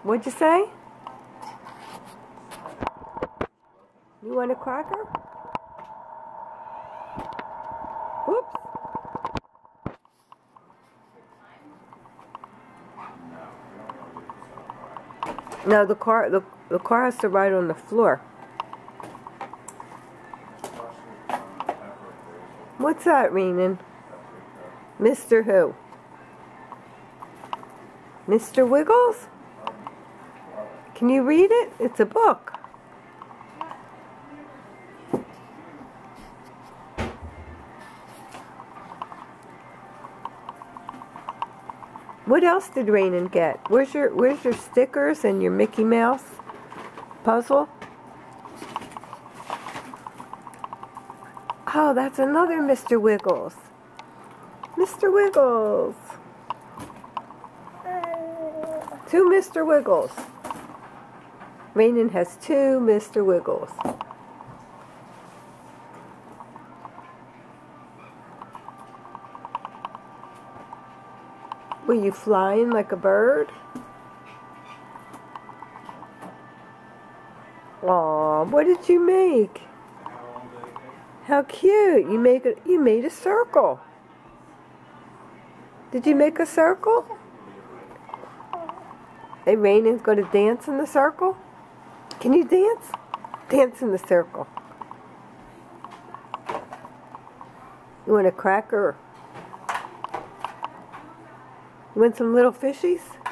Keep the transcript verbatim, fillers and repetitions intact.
What'd you say? You want a cracker? Whoops. No, the car the, the car has to ride on the floor. What's that, Renan? Mister who? Mister Wiggles? Can you read it? It's a book. What else did Renan get? Where's your Where's your stickers and your Mickey Mouse puzzle? Oh, that's another Mister Wiggles. Mister Wiggles. Two Mister Wiggles. Renan has two Mister Wiggles. Were you flying like a bird? Aw, what did you make? How cute! You make a you made a circle. Did you make a circle? Hey, Renan's going to dance in the circle. Can you dance? Dance in the circle. You want a cracker? You want some little fishies?